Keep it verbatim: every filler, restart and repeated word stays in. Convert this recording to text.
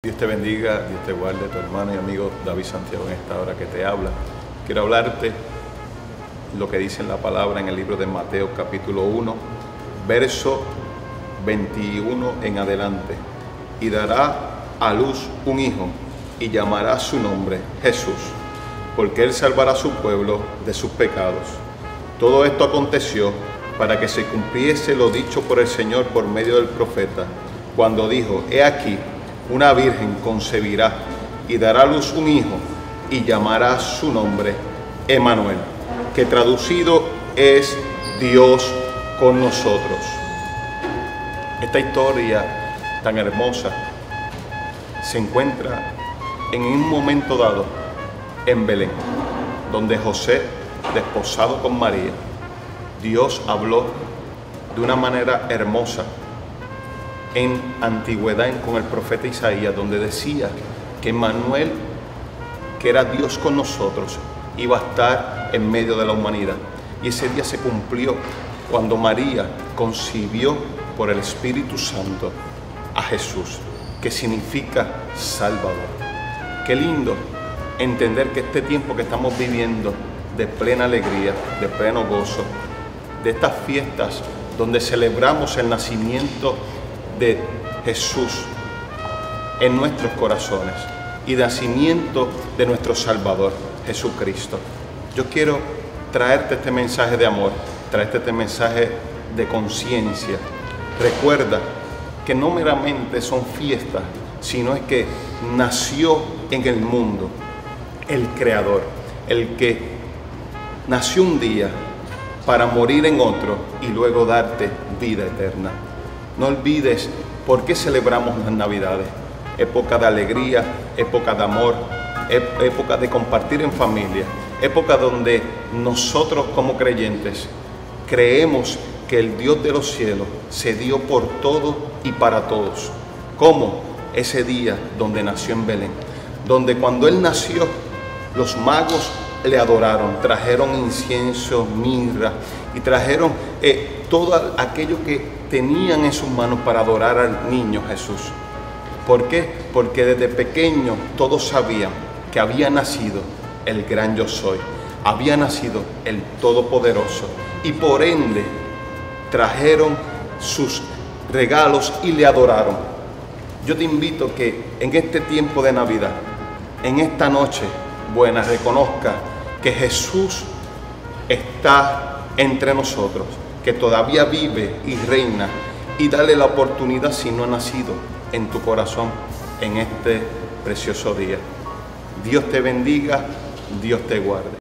Dios te bendiga, Dios te guarde, tu hermano y amigo David Santiago en esta hora que te habla. Quiero hablarte lo que dice en la palabra en el libro de Mateo capítulo uno, verso veintiuno en adelante. Y dará a luz un hijo y llamará su nombre Jesús, porque él salvará a su pueblo de sus pecados. Todo esto aconteció para que se cumpliese lo dicho por el Señor por medio del profeta, cuando dijo: he aquí, una virgen concebirá y dará a luz un hijo y llamará su nombre Emmanuel, que traducido es Dios con nosotros. Esta historia tan hermosa se encuentra en un momento dado en Belén, donde José, desposado con María, Dios habló de una manera hermosa en antigüedad con el profeta Isaías, donde decía que Emmanuel, que era Dios con nosotros, iba a estar en medio de la humanidad. Y ese día se cumplió cuando María concibió por el Espíritu Santo a Jesús, que significa Salvador. Qué lindo entender que este tiempo que estamos viviendo de plena alegría, de pleno gozo, de estas fiestas donde celebramos el nacimiento de Jesús en nuestros corazones y de nacimiento de nuestro Salvador, Jesucristo. Yo quiero traerte este mensaje de amor, traerte este mensaje de conciencia. Recuerda que no meramente son fiestas, sino es que nació en el mundo el Creador, el que nació un día para morir en otro y luego darte vida eterna. No olvides por qué celebramos las Navidades. Época de alegría, época de amor, época de compartir en familia, época donde nosotros como creyentes creemos que el Dios de los cielos se dio por todo y para todos. Como ese día donde nació en Belén, donde cuando Él nació, los magos le adoraron, trajeron incienso, mirra y trajeron eh, todo aquello que tenían en sus manos para adorar al niño Jesús. ¿Por qué? Porque desde pequeño todos sabían que había nacido el gran yo soy, había nacido el Todopoderoso, y por ende trajeron sus regalos y le adoraron. Yo te invito que en este tiempo de Navidad, en esta noche buena, reconozca que Jesús está entre nosotros, que todavía vive y reina, y dale la oportunidad, si no ha nacido en tu corazón, en este precioso día. Dios te bendiga, Dios te guarde.